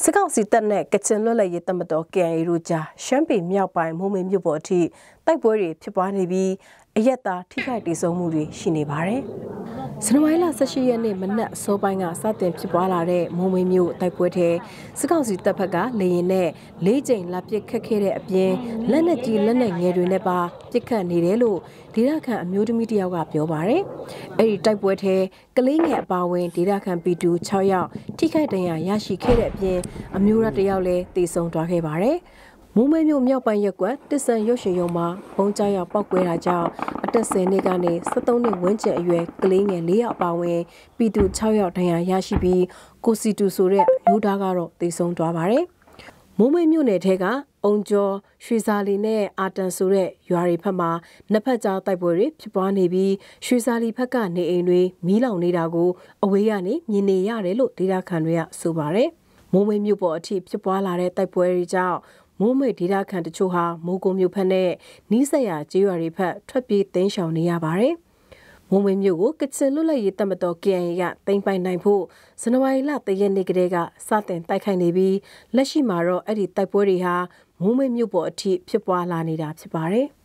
စကောက်စီတက်နဲ့ကချင်လွတ်လပ်ရေးတမတော် KIA တို့ကြားရှမ်းပြည်မြောက်ပိုင်းမိုးမိတ်မြို့ပေါ်အထိတိုက်ပွဲတွေဖြစ်ပွားနေပြီးအရက်သားထိခိုက်ဒေဆုံးမှုတွေရှိနေပါတယ်။ဇန်နဝါရီလ18ရက်နေ့မနက်အစောပိုင်းကစတင်ဖြစ်ပွားလာတဲ့မိုးမိတ်မြို့တိုက်ပွဲထဲစကောက်စီတပ်ဖက်ကလေရင်နဲ့၄ကြိမ်လာပစ်ခတ်ခဲ့တဲ့အပြင်လက်နက်ကြီးလက်နက်ငယ်တွေနဲ့ပါပစ်ခတ်နေတယ်လို့ဒေသခံအမျိုးသမီးတယောက်ကပြောပါတယ်။အဲ့ဒီတိုက်ပွဲထဲကလေးငယ်အပါအဝင်ဒေသခံပြည်သူ6ယောက်ထိခိုက်ဒဏ်ရာရရှိခဲ့တဲ့အပြင်အမျိုးသားတယောက်လည်းသေဆုံးသွားခဲ့ပါတယ်။မိုးမဲမြို့မြောက်ပိုင်းရက်ကွက်တစ်ဆန်ရုပ်ရှင်ရုံမှာဘုံကြောက်ရောက်ပောက်ကွဲတာကြောင့်အသက်10နှစ်ကနေ73နှစ်ဝန်းကျင်အရွယ်ကလေးငယ်4ယောက်အပါအဝင်ပြည်သူ6ယောက်ဒဏ်ရာရရှိပြီးကိုစီတူဆိုတဲ့မျိုးသားကတော့သေဆုံးသွားပါတယ်။မိုးမဲမြို့နယ်ထဲကအုံကျော်ရွှေစာလီနဲ့အာတန်ဆိုတဲ့ရွာတွေဖက်မှာနှစ်ဖက်ကြားတိုက်ပွဲတွေဖြစ်ပွားနေပြီးရွှေစာလီဖက်ကနေအိမ်တွေမီးလောင်နေတာကိုအဝေးကနေမြင်နေရတယ်လို့ဒေသခံတွေကဆိုပါတယ်။မိုးမိတ်မြို့ပေါ်အထိဖြစ်ပွားလာတဲ့တိုက်ပွဲတွေကြောင့်မိုးမိတ်ဒေသခံတချို့ဟာမိုးကုံမြို့ဖက်နဲ့နီးစပ်ရာကျေးရွာတွေဖက်ထွက်ပြေးတိမ်းရှောင်နေရပါတယ်။မိုးမိတ်မြို့ကိုကချင်လွတ်လပ်ရေးတပ်မတော် KIA ကသိမ်းပိုက်နိုင်ဖို့ဇန်နဝါရီလ3ရက်နေ့ကတည်းကစတင်တိုက်ခိုက်နေပြီးလက်ရှိမှာတော့အဲ့ဒီတိုက်ပွဲတွေဟာမိုးမိတ်မြို့ပေါ်အထိဖြစ်ပွားလာနေတာဖြစ်ပါတယ်။